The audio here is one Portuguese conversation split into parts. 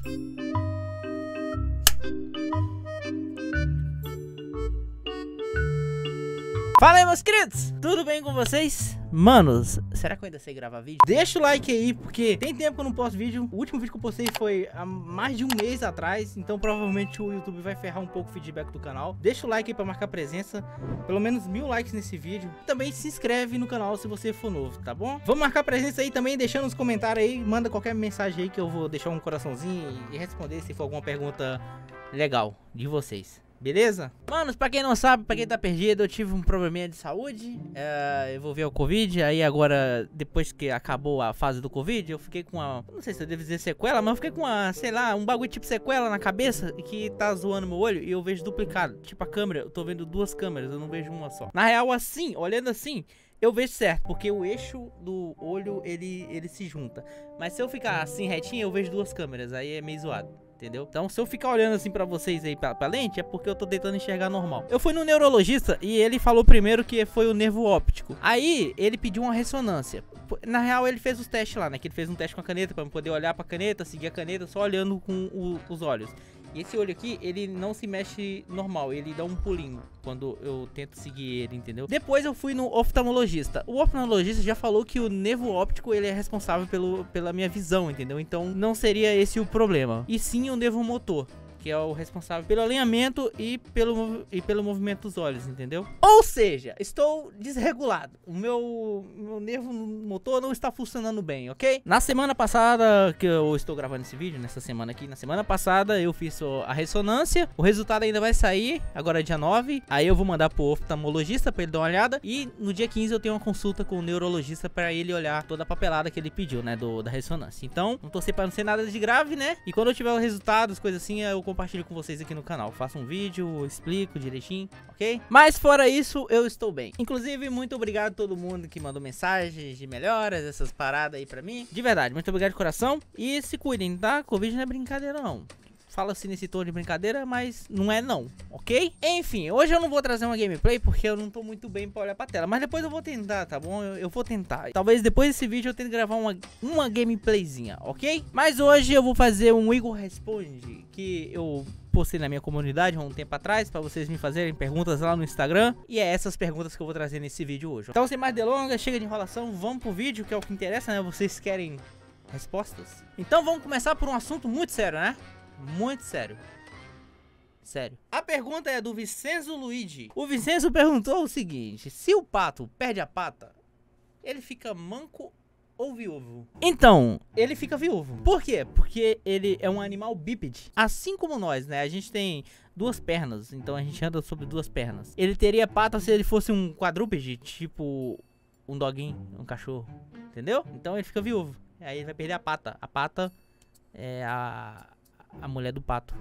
Fala aí, meus queridos, tudo bem com vocês? Manos, será que eu ainda sei gravar vídeo? Deixa o like aí, porque tem tempo que eu não posto vídeo. O último vídeo que eu postei foi há mais de um mês atrás, então provavelmente o YouTube vai ferrar um pouco o feedback do canal. Deixa o like aí pra marcar presença, pelo menos 1000 likes nesse vídeo. Também se inscreve no canal se você for novo, tá bom? Vamos marcar presença aí também, deixando nos comentários aí, manda qualquer mensagem aí que eu vou deixar um coraçãozinho e responder se for alguma pergunta legal de vocês. Beleza? Manos, pra quem não sabe, pra quem tá perdido, eu tive um probleminha de saúde. Eu vou ver o Covid. Aí agora, depois que acabou a fase do Covid, eu fiquei com uma... Não sei se eu devo dizer sequela, mas eu fiquei com uma, sei lá, um bagulho tipo sequela na cabeça que tá zoando meu olho e eu vejo duplicado. Tipo a câmera, eu tô vendo duas câmeras, eu não vejo uma só. Na real, assim, olhando assim, eu vejo certo, porque o eixo do olho, ele se junta. Mas se eu ficar assim retinho, eu vejo duas câmeras, aí é meio zoado. Entendeu? Então se eu ficar olhando assim pra vocês aí pra lente, é porque eu tô tentando enxergar normal. Eu fui no neurologista e ele falou primeiro que foi o nervo óptico. Aí ele pediu uma ressonância. Na real ele fez os testes lá, né? Que ele fez um teste com a caneta pra eu poder olhar pra caneta, seguir a caneta só olhando com os olhos. E esse olho aqui, ele não se mexe normal, ele dá um pulinho quando eu tento seguir ele, entendeu? Depois eu fui no oftalmologista. O oftalmologista já falou que o nervo óptico, ele é responsável pela minha visão, entendeu? Então não seria esse o problema. E sim o nervo motor, que é o responsável pelo alinhamento e pelo movimento dos olhos, entendeu? Ou seja, estou desregulado. O meu nervo motor não está funcionando bem, ok? Na semana passada, que eu estou gravando esse vídeo, nessa semana aqui, na semana passada eu fiz a ressonância. O resultado ainda vai sair, agora é dia 9. Aí eu vou mandar pro oftalmologista para ele dar uma olhada. E no dia 15 eu tenho uma consulta com o neurologista para ele olhar toda a papelada que ele pediu, né, da ressonância. Então, não torcer para não ser nada de grave, né? E quando eu tiver o resultado, as coisas assim, eu compartilho com vocês aqui no canal. Faço um vídeo, explico direitinho, ok? Mas fora isso, eu estou bem. Inclusive, muito obrigado a todo mundo que mandou mensagens de melhoras, essas paradas aí pra mim. De verdade, muito obrigado de coração. E se cuidem, tá? Covid não é brincadeira, não. Fala assim nesse tom de brincadeira, mas não é não, ok? Enfim, hoje eu não vou trazer uma gameplay porque eu não tô muito bem pra olhar pra tela. Mas depois eu vou tentar, tá bom? Eu vou tentar. Talvez depois desse vídeo eu tente gravar uma gameplayzinha, ok? Mas hoje eu vou fazer um Igor Responde, que eu postei na minha comunidade há um tempo atrás, pra vocês me fazerem perguntas lá no Instagram. E é essas perguntas que eu vou trazer nesse vídeo hoje. Então sem mais delongas, chega de enrolação, vamos pro vídeo, que é o que interessa, né? Vocês querem respostas? Então vamos começar por um assunto muito sério, né? Muito sério. Sério. A pergunta é do Vicenzo Luigi. O Vicenzo perguntou o seguinte: se o pato perde a pata, ele fica manco ou viúvo? Então, ele fica viúvo. Por quê? Porque ele é um animal bípede. Assim como nós, né? A gente tem duas pernas, então a gente anda sobre duas pernas. Ele teria pata se ele fosse um quadrúpede, tipo um doguinho, um cachorro. Entendeu? Então ele fica viúvo. Aí ele vai perder a pata. A pata é a mulher do pato.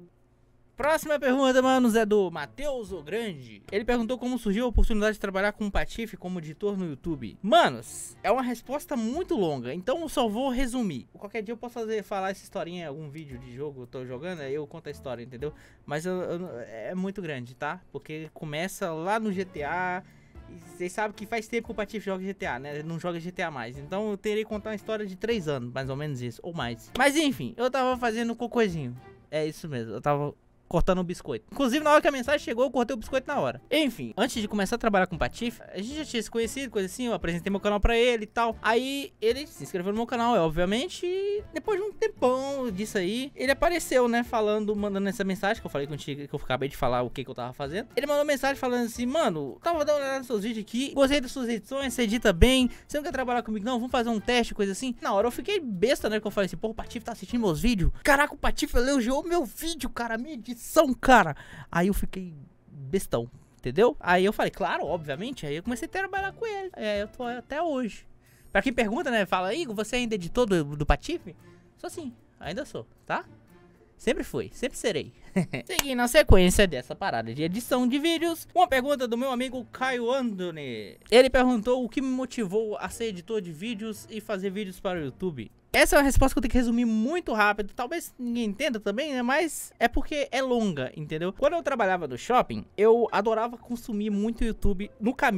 Próxima pergunta, manos, é do Matheus o Grande. Ele perguntou como surgiu a oportunidade de trabalhar com o Patife como editor no YouTube. Manos, é uma resposta muito longa, então eu só vou resumir. Qualquer dia eu posso falar essa historinha em algum vídeo de jogo que eu tô jogando, aí eu conto a história, entendeu? Mas é muito grande, tá? Porque começa lá no GTA. E vocês sabem que faz tempo que o Patife joga GTA, né? Não joga GTA mais. Então eu terei que contar uma história de 3 anos, mais ou menos isso, ou mais. Mas enfim, eu tava fazendo cocôzinho. É isso mesmo, eu tava cortando o biscoito. Inclusive, na hora que a mensagem chegou, eu cortei o biscoito na hora. Enfim, antes de começar a trabalhar com o Patife, a gente já tinha se conhecido, coisa assim. Eu apresentei meu canal pra ele e tal. Aí ele se inscreveu no meu canal, obviamente. E depois de um tempão disso aí, ele apareceu, né? Mandando essa mensagem que eu falei contigo, que eu acabei de falar o que eu tava fazendo. Ele mandou mensagem falando assim: mano, tava dando uma olhada nos seus vídeos aqui, gostei das suas edições, você edita bem, você não quer trabalhar comigo não? Vamos fazer um teste, coisa assim. Na hora eu fiquei besta, né? Que eu falei assim: pô, o Patife tá assistindo meus vídeos. Caraca, o Patife elogiou meu vídeo, cara, minha edição, cara. Aí eu fiquei bestão, entendeu? Aí eu falei, claro, obviamente. Aí eu comecei a trabalhar com ele. Eu tô até hoje. Pra quem pergunta, né? Fala, Igor, você é ainda editor do Patife? Sou sim, ainda sou, tá? Sempre fui, sempre serei. Seguindo a sequência dessa parada de edição de vídeos, uma pergunta do meu amigo Caio Andone. Ele perguntou o que me motivou a ser editor de vídeos e fazer vídeos para o YouTube. Essa é uma resposta que eu tenho que resumir muito rápido. Talvez ninguém entenda também, né? Mas é porque é longa, entendeu? Quando eu trabalhava no shopping, eu adorava consumir muito YouTube no caminho.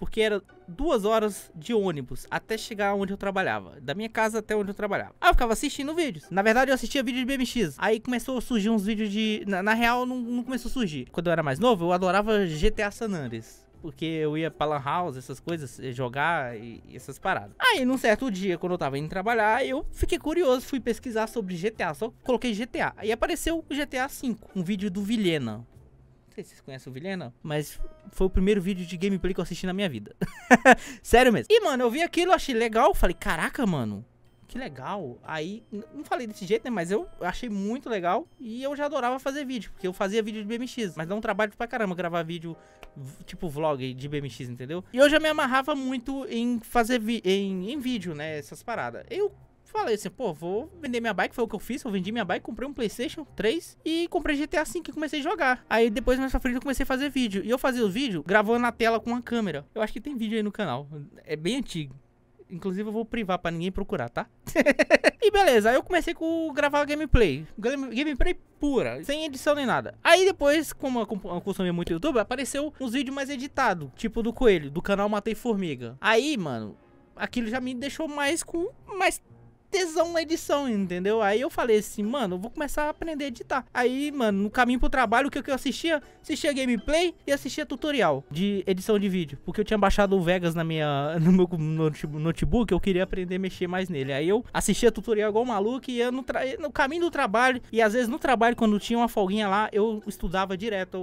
porque era 2 horas de ônibus até chegar onde eu trabalhava, da minha casa até onde eu trabalhava. Aí eu ficava assistindo vídeos. Na verdade eu assistia vídeo de BMX. Aí começou a surgir uns vídeos de... Na real não começou a surgir. Quando eu era mais novo, eu adorava GTA San Andreas, porque eu ia pra Lan House, essas coisas, jogar e essas paradas. Aí, num certo dia, quando eu tava indo trabalhar, eu fiquei curioso, fui pesquisar sobre GTA. Só coloquei GTA. Aí apareceu o GTA V, um vídeo do Vilhena. Não sei se vocês conhecem o Vilhena, mas foi o primeiro vídeo de gameplay que eu assisti na minha vida. Sério mesmo. E, mano, eu vi aquilo, achei legal. Falei, caraca, mano, que legal. Aí, não falei desse jeito, né, mas eu achei muito legal. E eu já adorava fazer vídeo, porque eu fazia vídeo de BMX. Mas dá um trabalho pra caramba gravar vídeo, tipo vlog de BMX, entendeu? E eu já me amarrava muito em fazer em vídeo, né, essas paradas. Eu falei assim, pô, vou vender minha bike, foi o que eu fiz. Eu vendi minha bike, comprei um PlayStation 3 e comprei GTA V e comecei a jogar. Aí depois, mais pra frente, eu comecei a fazer vídeo. E eu fazia o vídeo gravando na tela com uma câmera. Eu acho que tem vídeo aí no canal, é bem antigo. Inclusive eu vou privar pra ninguém procurar, tá? E beleza, aí eu comecei com gravar gameplay. Gameplay pura, sem edição nem nada. Aí depois, como eu consumia muito YouTube, apareceu uns vídeos mais editados, tipo do Coelho, do canal Matei Formiga. Aí, mano, aquilo já me deixou mais com mais tesão na edição, entendeu? Aí eu falei assim, mano, eu vou começar a aprender a editar. Aí, mano, no caminho pro trabalho, o que eu assistia? Assistia gameplay e assistia tutorial de edição de vídeo. Porque eu tinha baixado o Vegas no meu notebook, eu queria aprender a mexer mais nele. Aí eu assistia tutorial igual maluco e ia no caminho do trabalho. E às vezes no trabalho, quando tinha uma folguinha lá, eu estudava direto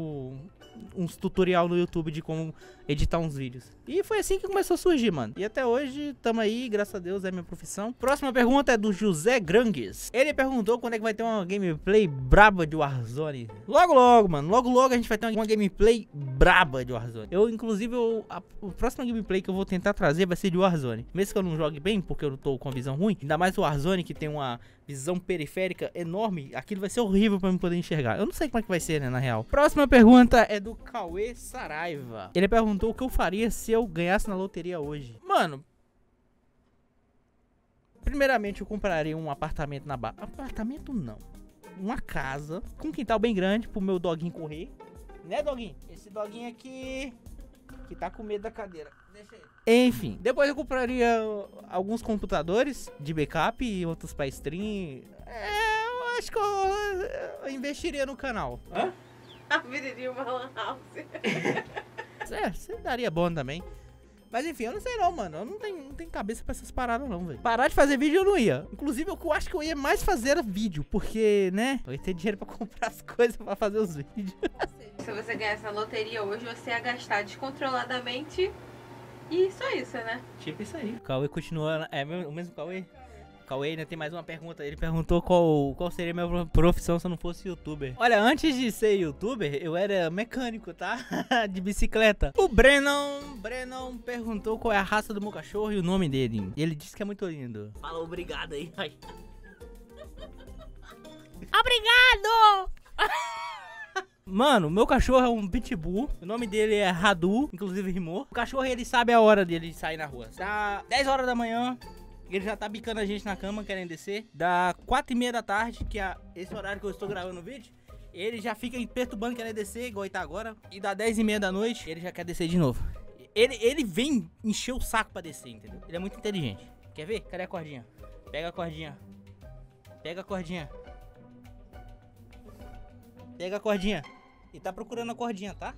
uns tutorial no YouTube de como editar uns vídeos. E foi assim que começou a surgir, mano. E até hoje, tamo aí, graças a Deus, é minha profissão. Próxima pergunta é do José Grangues. Ele perguntou quando é que vai ter uma gameplay braba de Warzone. Logo, logo, mano. Logo, logo a gente vai ter uma gameplay braba de Warzone. Inclusive, a próxima gameplay que eu vou tentar trazer vai ser de Warzone. Mesmo que eu não jogue bem, porque eu tô com a visão ruim. Ainda mais o Warzone, que tem uma visão periférica enorme. Aquilo vai ser horrível pra eu poder enxergar. Eu não sei como é que vai ser, né, na real. Próxima pergunta é do Cauê Saraiva. Ele perguntou o que eu faria se eu ganhasse na loteria hoje. Mano, primeiramente eu compraria um apartamento na Barra. Apartamento não. Uma casa com um quintal bem grande pro meu doguinho correr. Né, doguinho? Esse doguinho aqui que tá com medo da cadeira. Deixa ele. Enfim, depois eu compraria alguns computadores de backup e outros pra stream. Eu acho que eu investiria no canal. Hã? Abriria uma lan house. Você daria bom também. Mas enfim, eu não sei não, mano. Eu não tenho cabeça pra essas paradas não, velho. Parar de fazer vídeo eu não ia. Inclusive, eu acho que eu ia mais fazer vídeo. Porque, né, eu ia ter dinheiro pra comprar as coisas pra fazer os vídeos. Se você ganhasse a loteria hoje, você ia gastar descontroladamente. E só isso, né? Tipo isso aí. O Cauê continua... É o mesmo Cauê? Cauê ainda tem mais uma pergunta. Ele perguntou qual seria a minha profissão se eu não fosse youtuber. Olha, antes de ser youtuber, eu era mecânico, tá? De bicicleta. O Brennan perguntou qual é a raça do meu cachorro e o nome dele. Ele disse que é muito lindo. Fala obrigado aí. Ai. Obrigado! Mano, meu cachorro é um pitbull. O nome dele é Radu, inclusive rimou. O cachorro, ele sabe a hora dele de sair na rua. Tá 10 horas da manhã. Ele já tá bicando a gente na cama, querendo descer. Da 4h30 da tarde, que é esse horário que eu estou gravando o vídeo, ele já fica perturbando, querendo descer, igual ele tá agora. E da 10h30 da noite, ele já quer descer de novo. Ele vem encher o saco pra descer, entendeu? Ele é muito inteligente. Quer ver? Cadê a cordinha? Pega a cordinha. Pega a cordinha. Pega a cordinha. Ele tá procurando a cordinha, tá?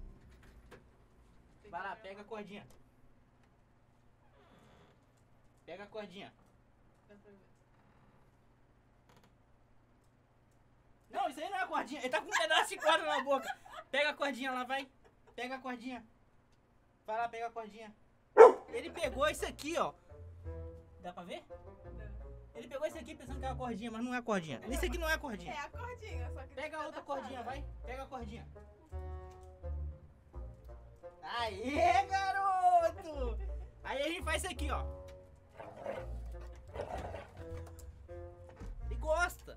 Vai lá, pega a cordinha. Pega a cordinha. Não, isso aí não é a cordinha. Ele tá com um pedaço de corda na boca. Pega a cordinha lá, vai. Pega a cordinha. Vai lá, pega a cordinha. Ele pegou isso aqui, ó. Dá pra ver? Ele pegou isso aqui pensando que é a cordinha, mas não é a cordinha. Isso aqui não é a cordinha. É a cordinha, só que... Pega a outra cordinha, vai. Pega a cordinha. Aê, garoto! Aí a gente faz isso aqui, ó. Ele gosta.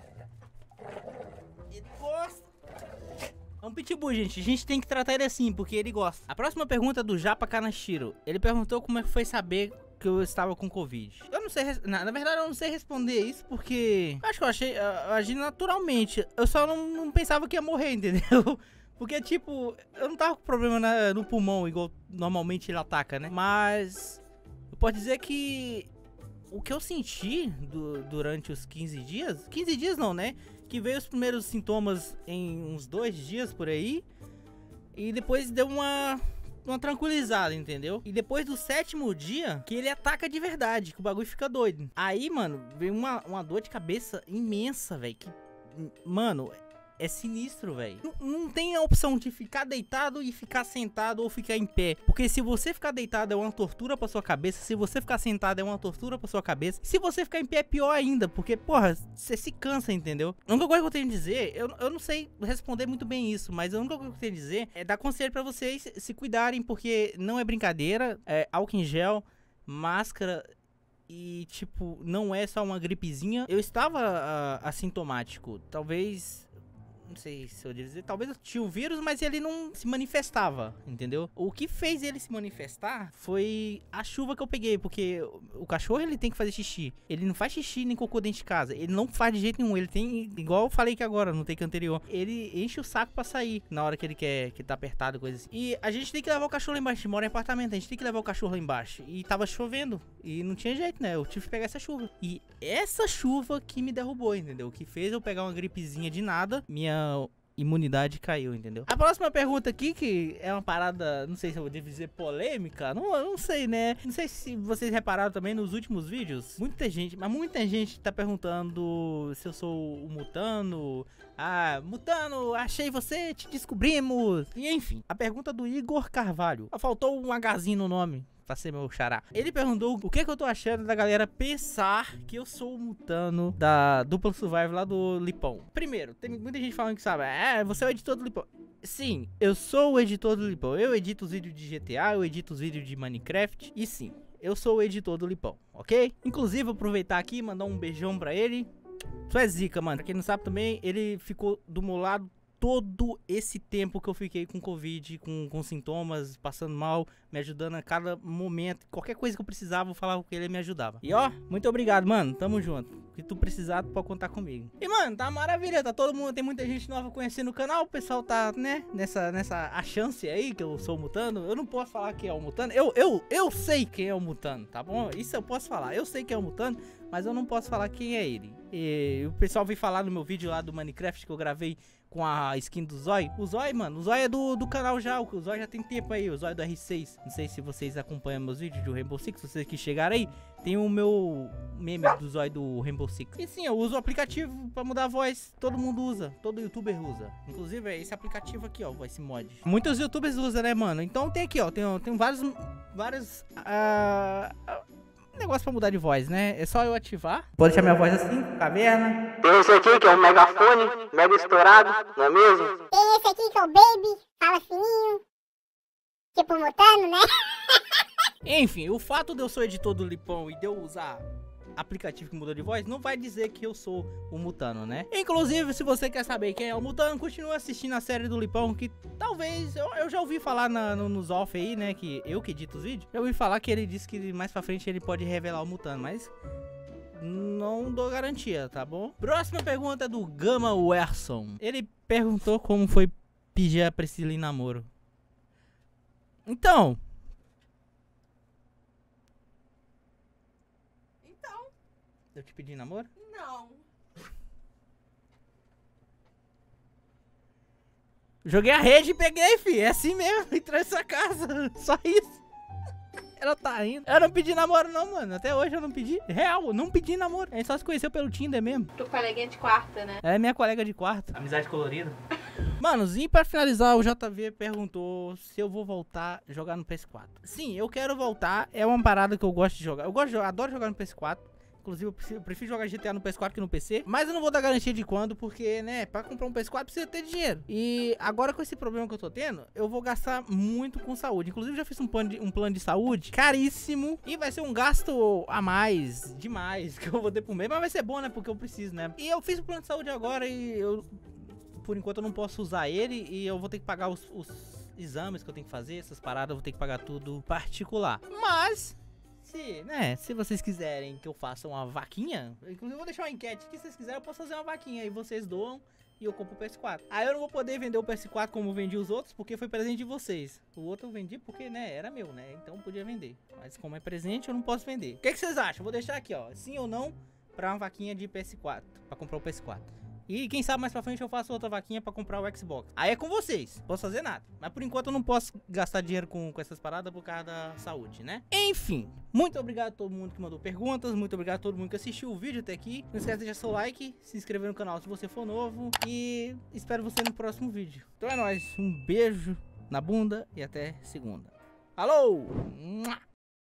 Ele gosta. É um pitbull, gente. A gente tem que tratar ele assim, porque ele gosta. A próxima pergunta é do Japa Kanashiro. Ele perguntou como é que foi saber que eu estava com Covid. Eu não sei, na verdade eu não sei responder isso, porque acho que eu agi naturalmente. Eu só não pensava que ia morrer, entendeu? Porque, tipo, eu não tava com problema no pulmão, igual normalmente ele ataca, né? Mas eu posso dizer que o que eu senti durante os 15 dias... 15 dias não, né? Que veio os primeiros sintomas em uns 2 dias por aí. E depois deu uma tranquilizada, entendeu? E depois do 7º dia, que ele ataca de verdade, que o bagulho fica doido. Aí, mano, veio uma dor de cabeça imensa, velho. Que, mano, é sinistro, velho. Não tem a opção de ficar deitado e ficar sentado ou ficar em pé. Porque se você ficar deitado é uma tortura pra sua cabeça. Se você ficar sentado é uma tortura pra sua cabeça. Se você ficar em pé é pior ainda. Porque, porra, você se cansa, entendeu? A única coisa que eu tenho a dizer, eu não sei responder muito bem isso, mas a única coisa que eu tenho a dizer é dar conselho pra vocês se cuidarem, porque não é brincadeira. É álcool em gel, máscara. E, tipo, não é só uma gripezinha. Eu estava assintomático. Talvez... Não sei se eu dizer, talvez eu tinha o vírus, mas ele não se manifestava, entendeu? O que fez ele se manifestar foi a chuva que eu peguei, porque o cachorro ele tem que fazer xixi. Ele não faz xixi nem cocô dentro de casa. Ele não faz de jeito nenhum. Ele tem, igual eu falei que agora, no take anterior, ele enche o saco pra sair na hora que ele quer, que tá apertado, coisa assim. E a gente tem que levar o cachorro lá embaixo. A gente mora em apartamento, a gente tem que levar o cachorro lá embaixo. E tava chovendo. E não tinha jeito, né? Eu tive que pegar essa chuva. E essa chuva que me derrubou, entendeu? O que fez eu pegar uma gripezinha de nada. Minha imunidade caiu, entendeu? A próxima pergunta aqui, que é uma parada, não sei se eu devo dizer polêmica, não sei, né? Não sei se vocês repararam também nos últimos vídeos. Muita gente tá perguntando se eu sou o Mutano. Ah, Mutano, achei você, te descobrimos. E enfim, a pergunta do Igor Carvalho. Faltou um Hzinho no nome pra ser meu xará. Ele perguntou o que eu tô achando da galera pensar que eu sou o Mutano da dupla Survive lá do Lipão. Primeiro, tem muita gente falando que sabe, você é o editor do Lipão. Sim, eu sou o editor do Lipão. Eu edito os vídeos de GTA, eu edito os vídeos de Minecraft. E sim, eu sou o editor do Lipão, ok? Inclusive, vou aproveitar aqui e mandar um beijão pra ele. Tu é zica, mano. Pra quem não sabe também, ele ficou do meu lado todo esse tempo que eu fiquei com Covid, com sintomas, passando mal, me ajudando a cada momento. Qualquer coisa que eu precisava, eu falava com ele, ele me ajudava. E ó, muito obrigado, mano. Tamo junto. Se tu precisar, tu pode contar comigo. E, mano, tá maravilha. Tá todo mundo, tem muita gente nova conhecendo o canal. O pessoal tá, né, nessa a chance aí que eu sou o Mutano. Eu não posso falar quem é o Mutano. Eu sei quem é o Mutano, tá bom? Isso eu posso falar. Eu sei quem é o Mutano, mas eu não posso falar quem é ele. E o pessoal veio falar no meu vídeo lá do Minecraft que eu gravei com a skin do Zói. O Zói, mano, o Zói é do canal já. O Zói já tem tempo aí, o Zói do R6. Não sei se vocês acompanham meus vídeos do Rainbow Six. Se vocês que chegaram aí, tem o meu meme do Zói do Rainbow Six. E sim, eu uso o aplicativo pra mudar a voz. Todo mundo usa, todo youtuber usa. Inclusive é esse aplicativo aqui, ó, esse mod. Muitos youtubers usam, né, mano? Então tem aqui, ó, tem vários negócio pra mudar de voz, né? É só eu ativar. Pode deixar minha voz assim, caverna. Tem esse aqui que é um megafone, mega estourado, não é mesmo? Tem esse aqui que é o Baby, fala fininho, tipo Mutano, né? Enfim, o fato de eu ser editor do Lipão e de eu usar aplicativo que mudou de voz não vai dizer que eu sou o Mutano, né? Inclusive, se você quer saber quem é o Mutano, continue assistindo a série do Lipão, que talvez eu já ouvi falar nos off aí, né, que eu que edito os vídeos, eu ouvi falar que ele disse que mais pra frente ele pode revelar o Mutano, mas não dou garantia, tá bom? Próxima pergunta é do Gama Werson. Ele perguntou como foi pedir a Priscila em namoro. Então, eu te pedi namoro? Não. Joguei a rede e peguei, fi. É assim mesmo. Entrou nessa casa. Só isso. Ela tá indo. Eu não pedi namoro, não, mano. Até hoje eu não pedi. Real, eu não pedi namoro. A gente só se conheceu pelo Tinder mesmo. Tu coleguinha de quarta, né? É minha colega de quarto. Amizade colorida. Manos, e pra finalizar, o JV perguntou se eu vou voltar a jogar no PS4. Sim, eu quero voltar. É uma parada que eu gosto de jogar. Adoro jogar no PS4. Inclusive, eu prefiro jogar GTA no PS4 que no PC. Mas eu não vou dar garantia de quando, porque, né, pra comprar um PS4 precisa ter dinheiro. E agora com esse problema que eu tô tendo, eu vou gastar muito com saúde. Inclusive, já fiz um plano de saúde caríssimo. E vai ser um gasto a mais, demais, que eu vou ter por mês. Mas vai ser bom, né, porque eu preciso, né. E eu fiz o plano de saúde agora e por enquanto, eu não posso usar ele. E eu vou ter que pagar os exames que eu tenho que fazer, essas paradas. Eu vou ter que pagar tudo particular. Mas se vocês quiserem que eu faça uma vaquinha, inclusive eu vou deixar uma enquete que se vocês quiserem eu posso fazer uma vaquinha e vocês doam e eu compro o PS4. Aí eu não vou poder vender o PS4 como eu vendi os outros, porque foi presente de vocês. O outro eu vendi porque, né, era meu, né? Então podia vender. Mas como é presente, eu não posso vender. O que vocês acham? Vou deixar aqui, ó, sim ou não, pra uma vaquinha de PS4, pra comprar o PS4. E quem sabe mais pra frente eu faço outra vaquinha pra comprar o Xbox. Aí é com vocês, posso fazer nada. Mas por enquanto eu não posso gastar dinheiro com essas paradas por causa da saúde, né? Enfim, muito obrigado a todo mundo que mandou perguntas. Muito obrigado a todo mundo que assistiu o vídeo até aqui. Não esquece de deixar seu like, se inscrever no canal se você for novo. E espero você no próximo vídeo. Então é nóis, um beijo na bunda e até segunda. Alô!